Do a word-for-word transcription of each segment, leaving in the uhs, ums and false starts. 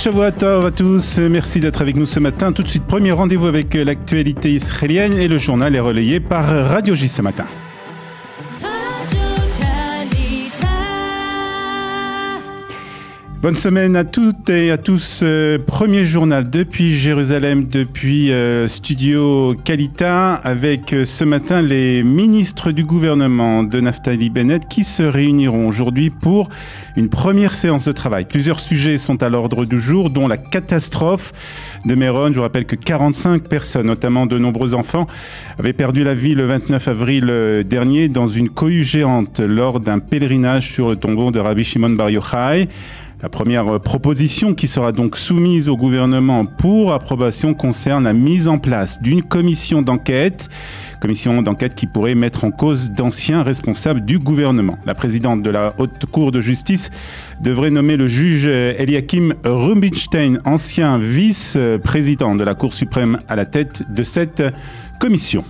Shavuot Tov à tous, merci d'être avec nous ce matin. Tout de suite, premier rendez-vous avec l'actualité israélienne et le journal est relayé par Radio J ce matin. Bonne semaine à toutes et à tous. Euh, premier journal depuis Jérusalem, depuis euh, Studio Kalita, avec euh, ce matin les ministres du gouvernement de Naftali Bennett qui se réuniront aujourd'hui pour une première séance de travail. Plusieurs sujets sont à l'ordre du jour, dont la catastrophe de Méron. Je vous rappelle que quarante-cinq personnes, notamment de nombreux enfants, avaient perdu la vie le vingt-neuf avril dernier dans une cohue géante lors d'un pèlerinage sur le tombeau de Rabbi Shimon Bar Yochai. La première proposition qui sera donc soumise au gouvernement pour approbation concerne la mise en place d'une commission d'enquête, commission d'enquête qui pourrait mettre en cause d'anciens responsables du gouvernement. La présidente de la Haute Cour de justice devrait nommer le juge Eliakim Rubinstein, ancien vice-président de la Cour suprême, à la tête de cette commission.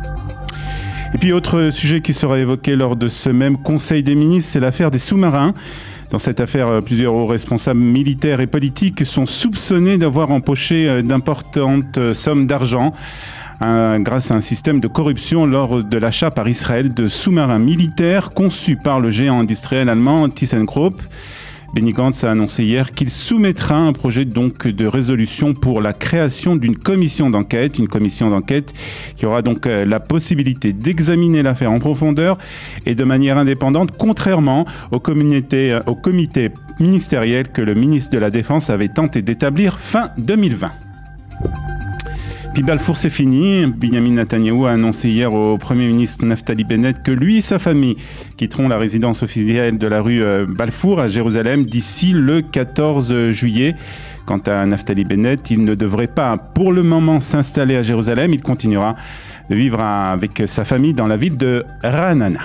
Et puis autre sujet qui sera évoqué lors de ce même Conseil des ministres, c'est l'affaire des sous-marins. Dans cette affaire, plusieurs hauts responsables militaires et politiques sont soupçonnés d'avoir empoché d'importantes sommes d'argent un, grâce à un système de corruption lors de l'achat par Israël de sous-marins militaires conçus par le géant industriel allemand ThyssenKrupp. Benny Gantz a annoncé hier qu'il soumettra un projet donc de résolution pour la création d'une commission d'enquête, une commission d'enquête qui aura donc la possibilité d'examiner l'affaire en profondeur et de manière indépendante, contrairement au comité, au comité ministériel que le ministre de la Défense avait tenté d'établir fin deux mille vingt. Puis Balfour, c'est fini. Benjamin Netanyahou a annoncé hier au Premier ministre Naftali Bennett que lui et sa famille quitteront la résidence officielle de la rue Balfour à Jérusalem d'ici le quatorze juillet. Quant à Naftali Bennett, il ne devrait pas pour le moment s'installer à Jérusalem. Il continuera de vivre avec sa famille dans la ville de Ra'anana.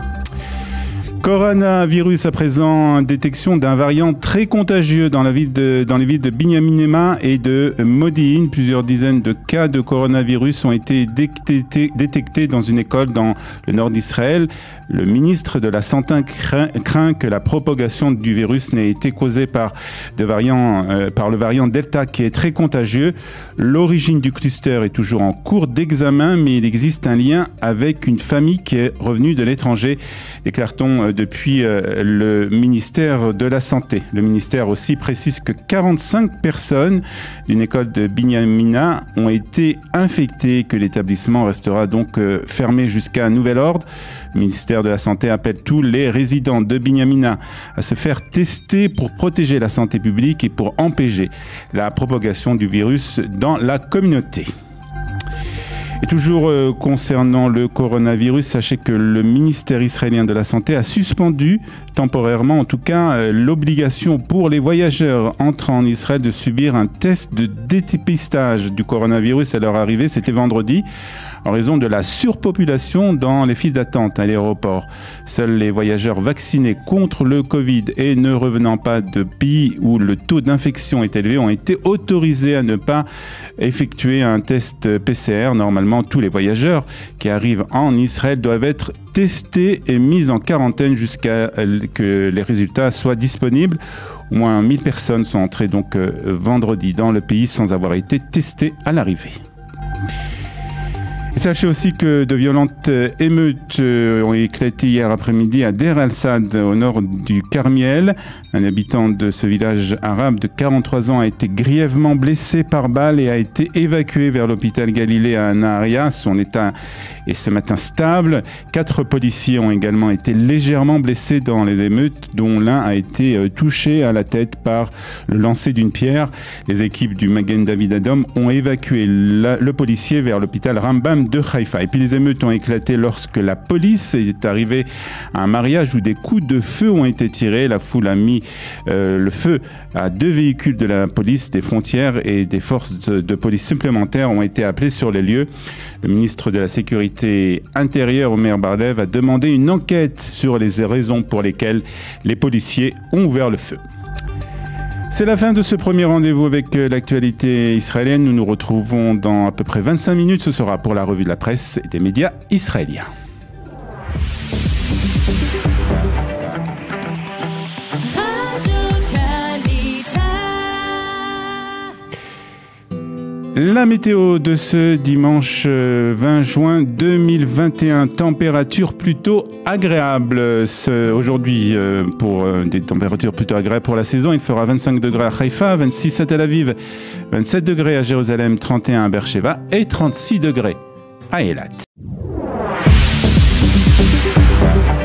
Coronavirus à présent, détection d'un variant très contagieux dans, la ville de, dans les villes de Binyamin et de Modi'in. Plusieurs dizaines de cas de coronavirus ont été détectés, détectés dans une école dans le nord d'Israël. Le ministre de la Santé craint, craint que la propagation du virus n'ait été causée par, de variants, euh, par le variant Delta qui est très contagieux. L'origine du cluster est toujours en cours d'examen, mais il existe un lien avec une famille qui est revenue de l'étranger, déclare-t-on euh, depuis euh, le ministère de la Santé. Le ministère aussi précise que quarante-cinq personnes d'une école de Binyamina ont été infectées, que l'établissement restera donc euh, fermé jusqu'à un nouvel ordre. Le ministère de la Santé appelle tous les résidents de Binyamina à se faire tester pour protéger la santé publique et pour empêcher la propagation du virus dans la communauté. Et toujours euh, concernant le coronavirus, sachez que le ministère israélien de la Santé a suspendu temporairement, en tout cas, euh, l'obligation pour les voyageurs entrant en Israël de subir un test de dépistage du coronavirus à leur arrivée. C'était vendredi, en raison de la surpopulation dans les files d'attente à l'aéroport. Seuls les voyageurs vaccinés contre le Covid et ne revenant pas de pays où le taux d'infection est élevé ont été autorisés à ne pas effectuer un test P C R. Normalement, tous les voyageurs qui arrivent en Israël doivent être testés et mis en quarantaine jusqu'à que les résultats soient disponibles. Au moins mille personnes sont entrées donc euh, vendredi dans le pays sans avoir été testées à l'arrivée. Et sachez aussi que de violentes émeutes ont éclaté hier après-midi à Deir al-Sad, au nord du Carmiel. Un habitant de ce village arabe de quarante-trois ans a été grièvement blessé par balle et a été évacué vers l'hôpital Galilée à Naharia. Son état est ce matin stable. Quatre policiers ont également été légèrement blessés dans les émeutes, dont l'un a été touché à la tête par le lancer d'une pierre. Les équipes du Magen David Adom ont évacué la, le policier vers l'hôpital Rambam de Haïfa. Et puis les émeutes ont éclaté lorsque la police est arrivée à un mariage où des coups de feu ont été tirés. La foule a mis euh, le feu à deux véhicules de la police des frontières et des forces de, de police supplémentaires ont été appelées sur les lieux. Le ministre de la Sécurité intérieure, Omer Barlev, a demandé une enquête sur les raisons pour lesquelles les policiers ont ouvert le feu. C'est la fin de ce premier rendez-vous avec l'actualité israélienne. Nous nous retrouvons dans à peu près vingt-cinq minutes. Ce sera pour la revue de la presse et des médias israéliens. La météo de ce dimanche vingt juin deux mille vingt et un, température plutôt agréable. Ce, aujourd'hui, euh, pour euh, des températures plutôt agréables pour la saison, il fera vingt-cinq degrés à Haïfa, vingt-six à Tel Aviv, vingt-sept degrés à Jérusalem, trente et un à Beersheva et trente-six degrés à Eilat.